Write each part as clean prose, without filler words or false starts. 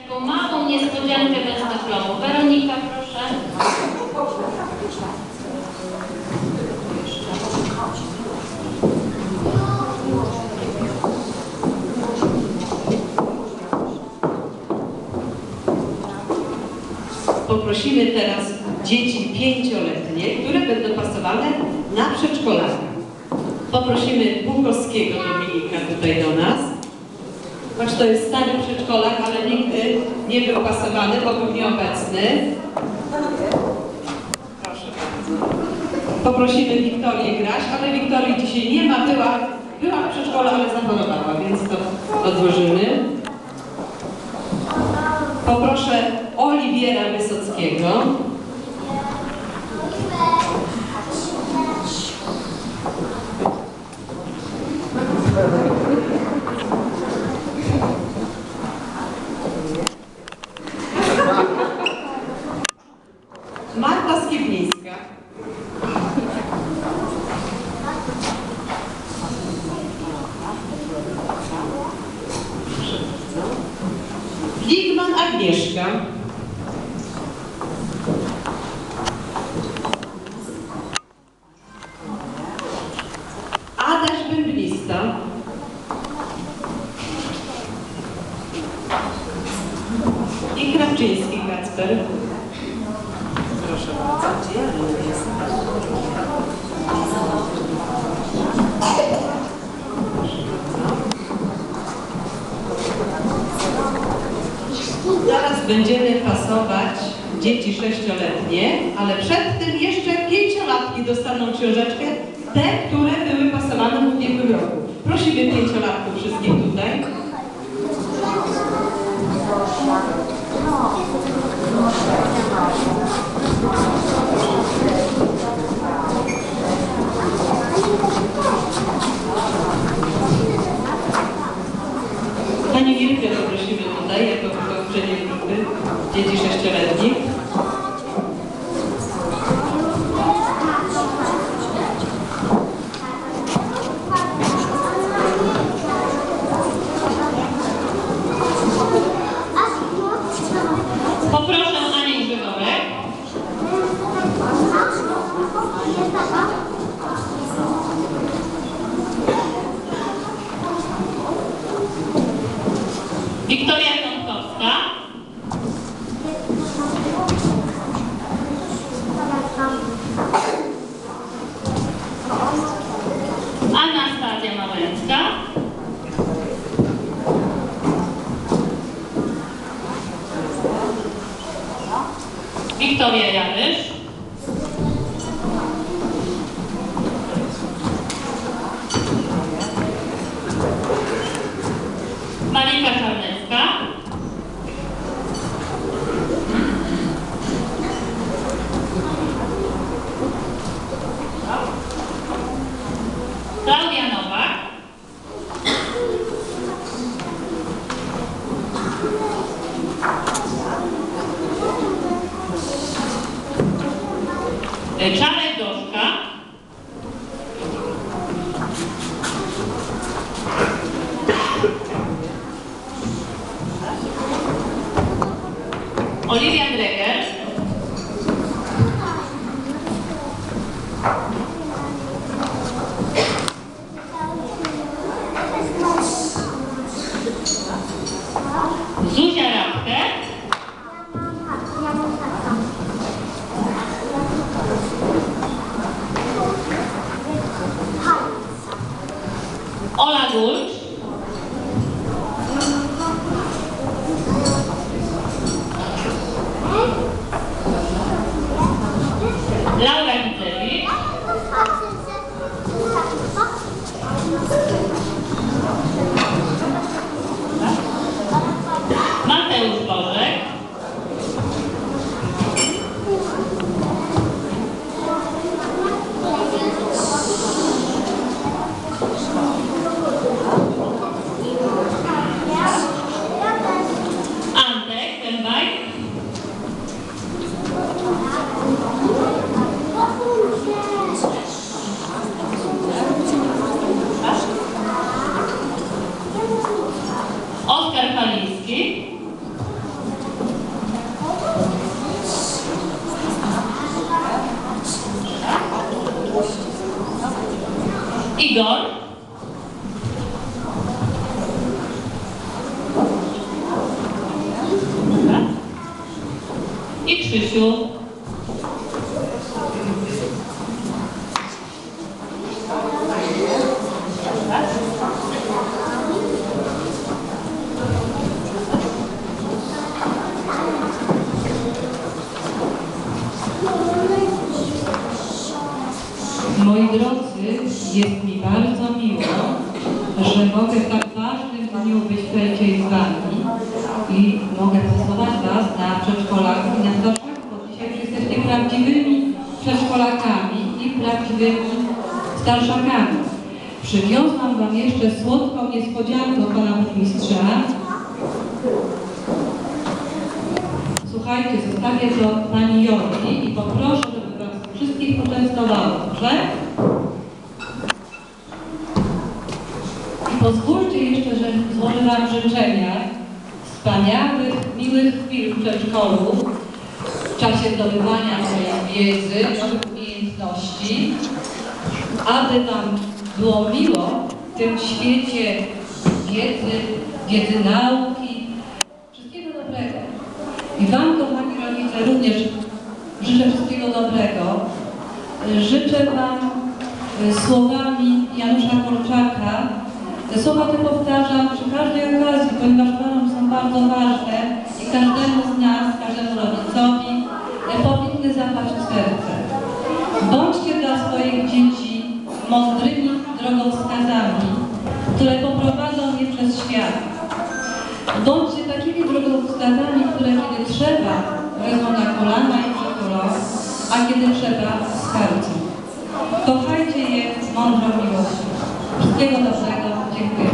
taką małą niespodziankę bez dyplomu. Weronika, proszę. Poprosimy teraz dzieci 5-letnie, które będą pasowane na przedszkolaka. Poprosimy Bukowskiego Dominika tutaj do nas. Choć to jest stary przedszkolak, ale nigdy nie był pasowany, bo był nieobecny. Proszę bardzo. Poprosimy Wiktorię Graś, ale Wiktorii dzisiaj nie ma, była w przedszkolu, ale zachorowała, więc to odłożymy. Poproszę Oliwiera Wysockiego. Marta Skiewnińska. Ligman Agnieszka. Adaś Bębnista. I Krawczyński Kacper. Proszę bardzo, gdzie ja jest? Zaraz będziemy pasować dzieci 6-letnie, ale przed tym jeszcze 5-latki dostaną książeczkę, te, które były pasowane w ubiegłym roku. Prosimy 5-latków wszystkich tutaj. Pani Wilkę poprosimy tutaj, jako wychowczynię grupy dzieci 6-letnich. Poproszę Anię Grzegorek. Wiktoria Kątkowska. Anastazja Małęcka. Wiktoria Jarysz. Malika Czarnecka. Klaudia Nowak. Czarek Gorzka. Oliwia Dreger. Zuzia Rabkę. Ola Gulcz. Igor. I Krzysiu. Moi drodzy, jest mi bardzo miło, że mogę w tak ważnym dniu być tutaj z Wami i mogę poznawać Was na przedszkolach i na starszych, bo dzisiaj już jesteście prawdziwymi przedszkolakami i prawdziwymi starszakami. Przywiozłam Wam jeszcze słodką niespodziankę Pana Burmistrza. Słuchajcie, zostawię to Pani Joli i poproszę, żeby Was wszystkich poczęstowało, dobrze? I pozwólcie jeszcze, że złożę Wam życzenia wspaniałych, miłych chwil w przedszkolu, w czasie zdobywania swojej wiedzy, nowych umiejętności, aby Wam było miło w tym świecie wiedzy nauki, wszystkiego dobrego. I Wam, kochani rodzice, również życzę wszystkiego dobrego. Życzę Wam słowami Janusza Korczaka. Te słowa te powtarzam przy każdej okazji, ponieważ uważam, że są bardzo ważne i każdemu z nas, każdemu rodzicowi powinny zapaść w serce. Bądźcie dla swoich dzieci mądrymi drogowskazami, które poprowadzą je przez świat. Bądźcie takimi drogowskazami, które kiedy trzeba, wezmą na kolana i przytulą, a kiedy trzeba, skarcą. Kochajcie je z mądrą miłością. Wszystkiego dobrego. Dziękuję.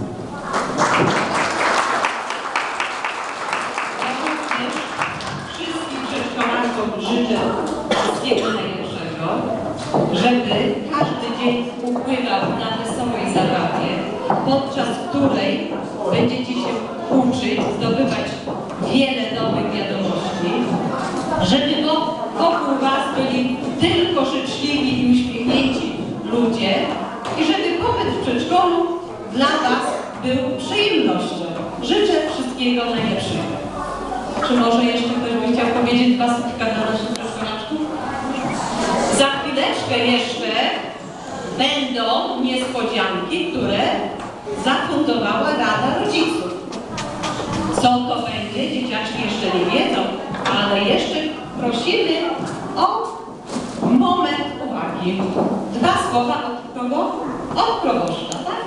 Wszystkim przedszkolakom życzę wszystkiego najlepszego, żeby każdy dzień upływał na wesołej zabawie, podczas której będziecie się uczyć, zdobywać wiele nowych wiadomości, żeby wokół Was byli tylko życzliwi i uśmiechnięci ludzie i żeby pobyt w przedszkolu dla Was był przyjemnością. Życzę wszystkiego najlepszego. Czy może jeszcze ktoś by chciał powiedzieć dwa słówka dla naszych przedszkolaczków? Za chwileczkę jeszcze będą niespodzianki, które zafundowała Rada Rodziców. Co to będzie? Dzieciaczki jeszcze nie wiedzą, ale jeszcze prosimy o moment uwagi. Dwa słowa od kogo? Od proboszcza, tak?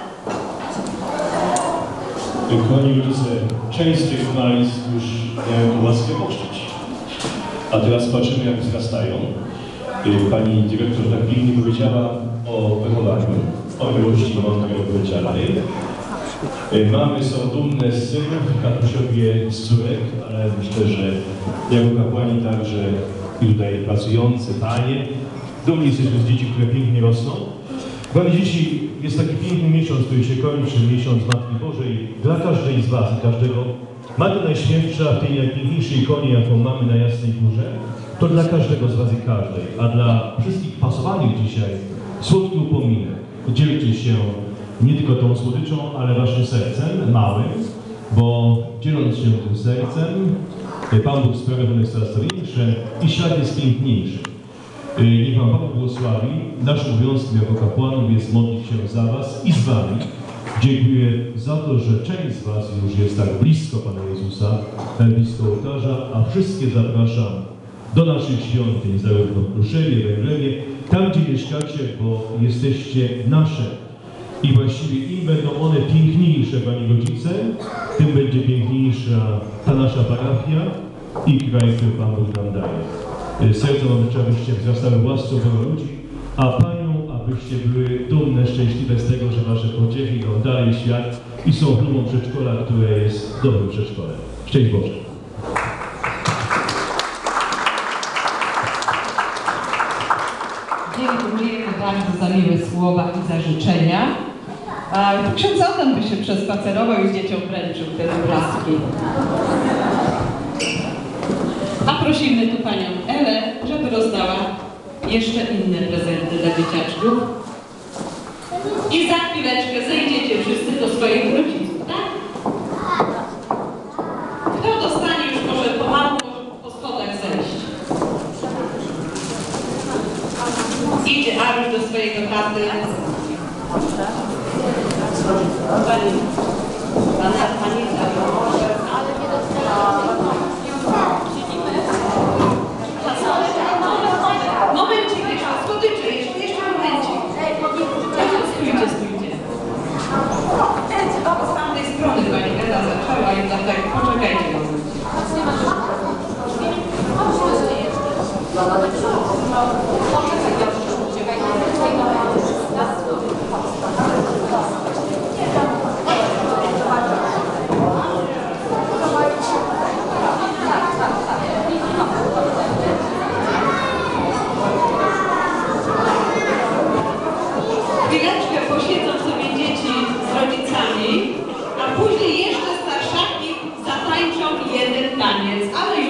Kochani rodzice, część z tych analiz już miałem łaskę poczcić. A teraz patrzymy, jak wzrastają. Pani dyrektor tak pięknie powiedziała o wychowaniu, o miłości mądrej odpowiedzialnej. Mamy są dumne z synów, katusiowie z córek, ale myślę, że jako kapłani także i tutaj pracujące panie, dumni jesteśmy z dzieci, które pięknie rosną. Kochani dzieci, jest taki piękny miesiąc, który się kończy, miesiąc Matki Bożej. Dla każdej z Was i każdego Matka Najświętsza w tej najpiękniejszej ikonie, jaką mamy na Jasnej Górze, to dla każdego z Was i każdej, a dla wszystkich pasowanych dzisiaj słodki upominek. Dzielcie się nie tylko tą słodyczą, ale Waszym sercem małym, bo dzieląc się tym sercem, Pan Bóg sprawia, że ono jest coraz większe i świat jest piękniejszy. Niech Wam Pan błogosławi. Naszym obowiązkiem jako kapłanów jest modlić się za Was i z Wami. Dziękuję za to, że część z Was już jest tak blisko Pana Jezusa, tak blisko ołtarza, a wszystkie zapraszam do naszych świątyń, zarówno w Kruszewie, Węgrzech, tam gdzie mieszkacie, bo jesteście nasze. I właściwie im będą one piękniejsze, Panie rodzice, tym będzie piękniejsza ta nasza parafia i kraj, który Pan Bóg nam daje. Serce Wam życzę, abyście wzrastały w łasce Boga ludzi, a Panią, abyście były dumne, szczęśliwe z tego, że Wasze pociechy idą dalej w świat i są dumą przedszkola, które jest dobrym przedszkolem. Szczęść Boże! Dziękujemy bardzo za miłe słowa i za życzenia. Ksiądz Adam by się przespacerował i z dzieciom wręczył te obrazki. A prosimy tu Panią Elę, żeby rozdała jeszcze inne prezenty dla dzieciaczków. koniec, ale